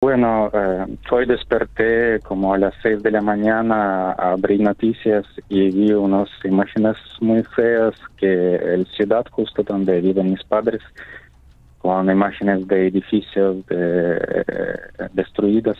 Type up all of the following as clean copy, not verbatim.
Bueno, hoy desperté como a las 6 de la mañana, abrí noticias y vi unas imágenes muy feas que el ciudad justo donde viven mis padres, con imágenes de edificios destruidos.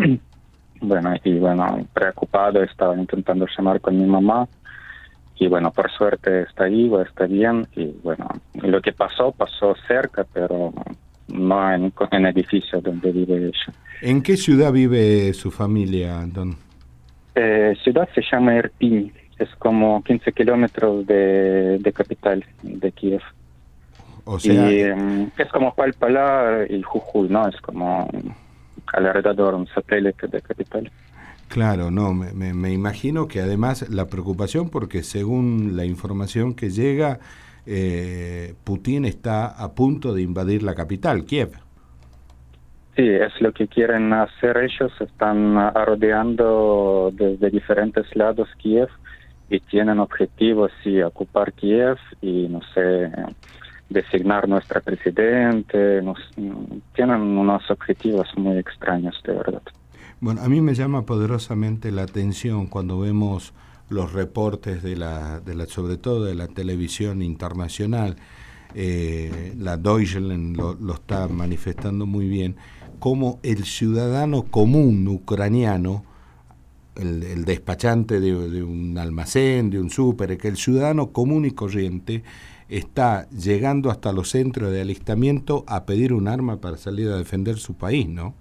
Bueno, preocupado, estaba intentando llamar con mi mamá y bueno, por suerte está vivo, está bien y bueno, lo que pasó cerca, pero no en edificio donde vive ella. ¿En qué ciudad vive su familia, Anton? Ciudad se llama Irpin, es como 15 kilómetros de capital, de Kiev. O sea, Y es como Palpalá y Jujuy, ¿no? Es como alrededor un satélite de capital. claro, no, me imagino que además la preocupación, porque según la información que llega, Putin está a punto de invadir la capital, Kiev. Sí, es lo que quieren hacer ellos, están rodeando desde diferentes lados Kiev y tienen objetivos, sí, ocupar Kiev y, no sé, designar nuestra presidente, tienen unos objetivos muy extraños, de verdad. Bueno, a mí me llama poderosamente la atención cuando vemos los reportes sobre todo de la televisión internacional, la Deutschland lo está manifestando muy bien, cómo el ciudadano común ucraniano, el despachante de un almacén, de un súper, que el ciudadano común y corriente está llegando hasta los centros de alistamiento a pedir un arma para salir a defender su país, ¿no?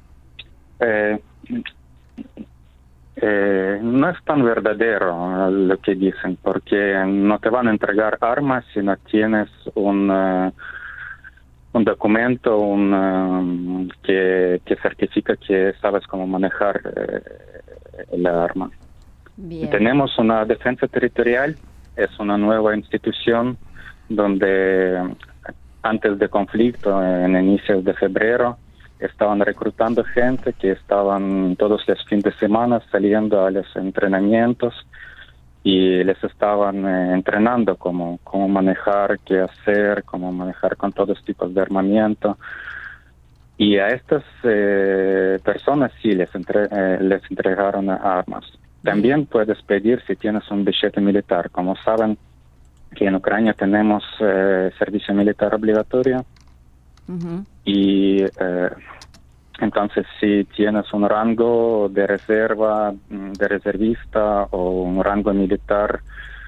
No es tan verdadero lo que dicen, porque no te van a entregar armas si no tienes un documento que certifica que sabes cómo manejar la arma. Bien. Tenemos una defensa territorial, es una nueva institución donde antes del conflicto, en inicios de febrero, estaban reclutando gente que estaban todos los fines de semana saliendo a los entrenamientos y les estaban entrenando cómo manejar, qué hacer, cómo manejar con todos tipos de armamento. Y a estas personas sí les entregaron armas. También puedes pedir si tienes un billete militar. Como saben que en Ucrania tenemos servicio militar obligatorio. Uh-huh. Y entonces si tienes un rango de reserva, de reservista o un rango militar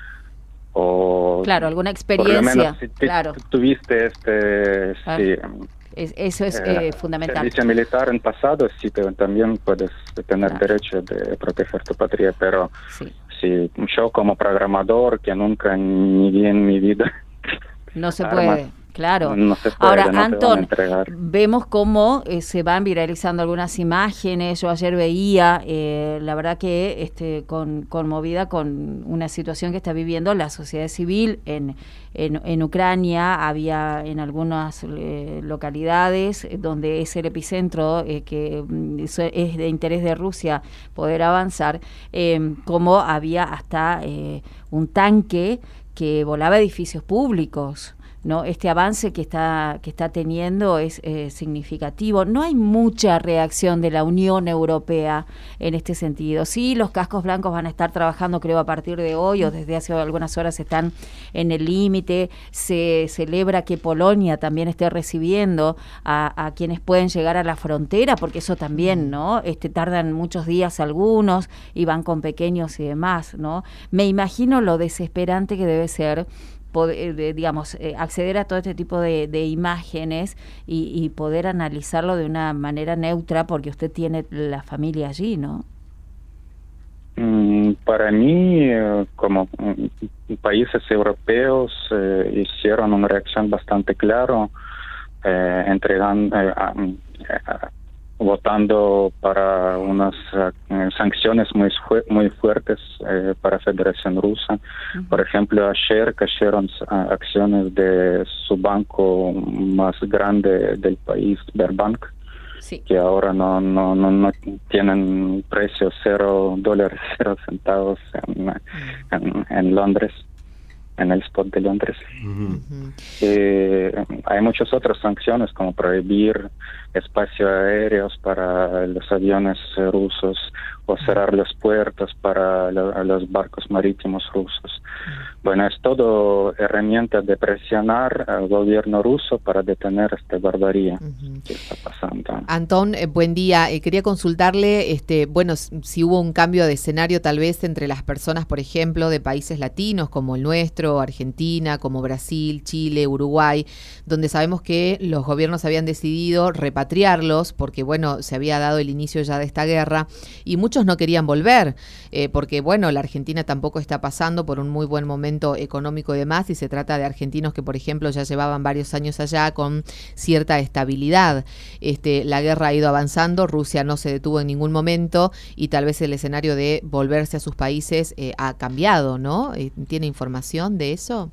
o claro, alguna experiencia, por lo menos si claro, tuviste claro. sí, eso es fundamental. Servicio militar en pasado, sí, también puedes tener Claro. derecho de proteger tu patria, pero Sí. si yo como programador que nunca ni vi en mi vida No se armas, puede, claro. no se puede, Ahora, no te van a Anton, entregar. vemos cómo se van viralizando algunas imágenes. Yo ayer veía, la verdad que conmovida con una situación que está viviendo la sociedad civil en Ucrania. Había en algunas localidades donde es el epicentro, que es de interés de Rusia poder avanzar, como había hasta un tanque que volaba edificios públicos, ¿no? Este avance que está teniendo es significativo. No hay mucha reacción de la Unión Europea en este sentido. Sí, los cascos blancos van a estar trabajando, creo, a partir de hoy o desde hace algunas horas están en el límite. Se celebra que Polonia también esté recibiendo a quienes pueden llegar a la frontera, porque eso también, ¿no? Tardan muchos días algunos y van con pequeños y demás, ¿no? Me imagino lo desesperante que debe ser acceder a todo este tipo de imágenes y poder analizarlo de una manera neutra, porque usted tiene la familia allí, ¿no? Para mí, como países europeos hicieron una reacción bastante clara, entregando, votando para unas sanciones muy fuertes para la Federación Rusa. Uh-huh. Por ejemplo, ayer cayeron acciones de su banco más grande del país, Sberbank, sí, que ahora no tienen precio $0, 0 centavos en Londres. en el spot de Londres. Hay muchas otras sanciones, como prohibir espacios aéreos para los aviones rusos o cerrar los puertos para los barcos marítimos rusos. Bueno, es todo herramienta de presionar al gobierno ruso para detener esta barbarie que está pasando. Antón, buen día. Quería consultarle, bueno, si hubo un cambio de escenario tal vez entre las personas, por ejemplo, de países latinos como el nuestro, Argentina, como Brasil, Chile, Uruguay, donde sabemos que los gobiernos habían decidido repatriarlos porque, bueno, se había dado el inicio ya de esta guerra y muchos no querían volver porque, bueno, la Argentina tampoco está pasando por un muy buen momento económico y demás, y se trata de argentinos que, por ejemplo, ya llevaban varios años allá con cierta estabilidad. La guerra ha ido avanzando, Rusia no se detuvo en ningún momento y tal vez el escenario de volverse a sus países ha cambiado, ¿no? ¿Tiene información de eso?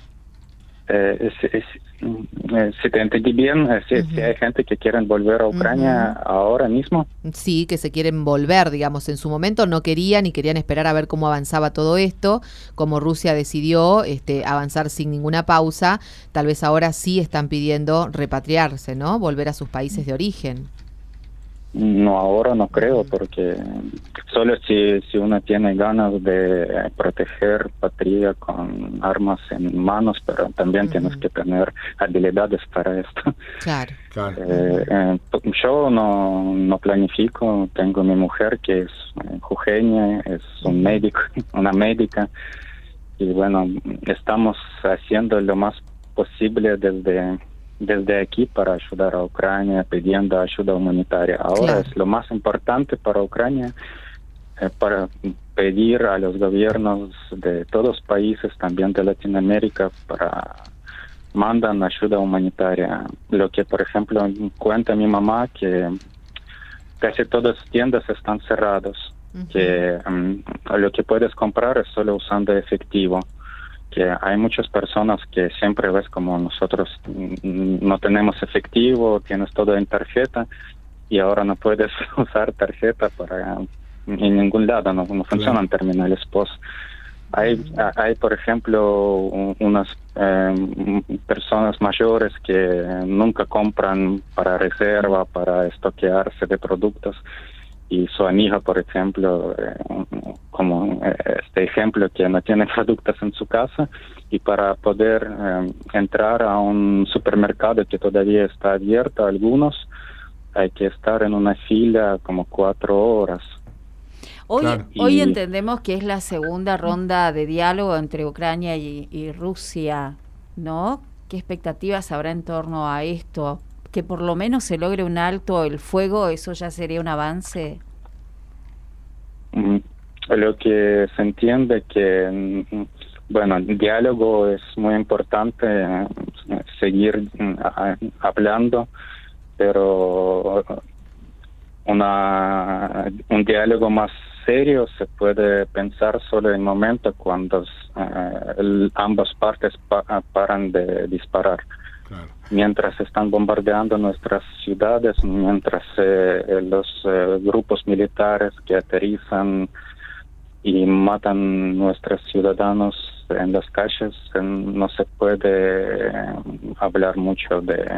Si te entendí bien, si hay gente que quieren volver a Ucrania ahora mismo. Sí, que se quieren volver, digamos, en su momento no querían y querían esperar a ver cómo avanzaba todo esto, como Rusia decidió avanzar sin ninguna pausa, tal vez ahora sí están pidiendo repatriarse, ¿no? Volver a sus países de origen. No, ahora no creo, porque solo si uno tiene ganas de proteger patria con armas en manos, pero también tienes que tener habilidades para esto. Claro. Yo no planifico, tengo mi mujer que es jujeña, es un médico, una médica, y bueno, estamos haciendo lo más posible desde aquí para ayudar a Ucrania, pidiendo ayuda humanitaria. Ahora es lo más importante para Ucrania, para pedir a los gobiernos de todos los países, también de Latinoamérica, para mandan ayuda humanitaria. Lo que, por ejemplo, cuenta mi mamá, que casi todas las tiendas están cerradas, que lo que puedes comprar es solo usando efectivo. Que hay muchas personas que siempre ves como nosotros no tenemos efectivo, tienes todo en tarjeta y ahora no puedes usar tarjeta en ningún lado, no funcionan terminales POS. Hay, por ejemplo, unas personas mayores que nunca compran para reserva, para estoquearse de productos. Y su amiga, por ejemplo, como este ejemplo, que no tiene productos en su casa, y para poder entrar a un supermercado que todavía está abierto, algunos, hay que estar en una fila como 4 horas. Hoy entendemos que es la segunda ronda de diálogo entre Ucrania y Rusia, ¿no? ¿Qué expectativas habrá en torno a esto? Que por lo menos se logre un alto el fuego, ¿eso ya sería un avance? Lo que se entiende que, bueno, el diálogo es muy importante, seguir hablando, pero un diálogo más serio se puede pensar solo en el momento cuando ambas partes paran de disparar. Claro. Mientras están bombardeando nuestras ciudades, mientras los grupos militares que aterrizan y matan nuestros ciudadanos en las calles, no se puede hablar mucho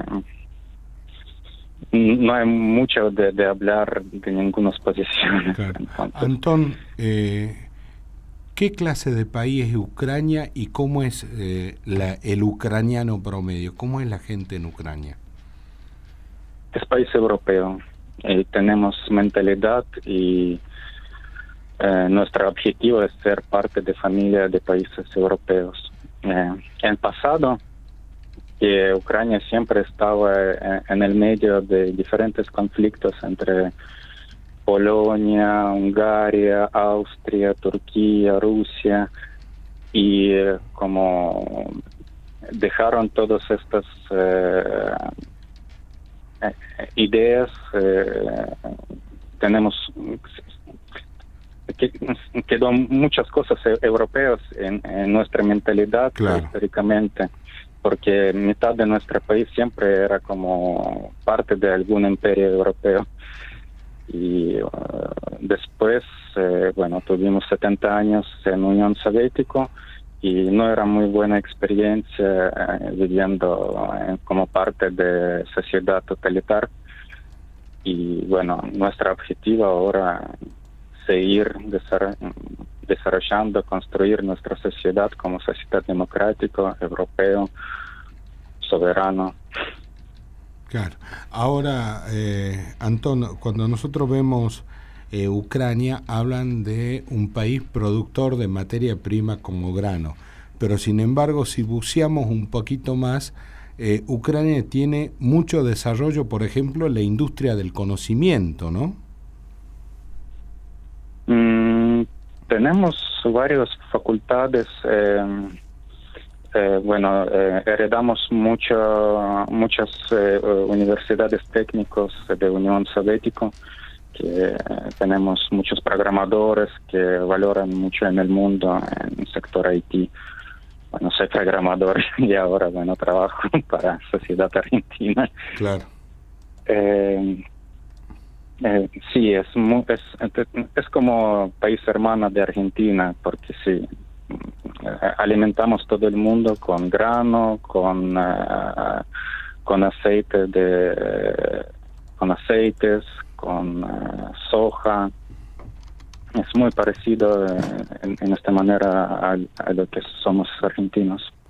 no hay mucho de hablar de ninguna posición. Claro. Antón, ¿qué clase de país es Ucrania y cómo es el ucraniano promedio? ¿Cómo es la gente en Ucrania? Es país europeo. Tenemos mentalidad y nuestro objetivo es ser parte de familia de países europeos. En el pasado, que Ucrania siempre estaba en el medio de diferentes conflictos entre Polonia, Hungría, Austria, Turquía, Rusia, y como dejaron todas estas ideas, quedó muchas cosas europeas en nuestra mentalidad, claro, históricamente, porque mitad de nuestro país siempre era como parte de algún imperio europeo. Y después, bueno, tuvimos 70 años en Unión Soviética y no era muy buena experiencia viviendo como parte de sociedad totalitaria. Y bueno, nuestro objetivo ahora es seguir desarrollando, construir nuestra sociedad como sociedad democrática, europeo, soberano. Claro. Ahora, Antón, cuando nosotros vemos Ucrania, hablan de un país productor de materia prima como grano, pero sin embargo, si buceamos un poquito más, Ucrania tiene mucho desarrollo, por ejemplo, en la industria del conocimiento, ¿no? Tenemos varias facultades. Heredamos muchas universidades técnicas de Unión Soviética, que tenemos muchos programadores que valoran mucho en el mundo, en el sector IT. Bueno, soy programador y ahora, trabajo para Sociedad Argentina. Claro. Sí, es como país hermano de Argentina, porque sí, alimentamos todo el mundo con grano, con aceites, con soja. Es muy parecido en esta manera a lo que somos argentinos.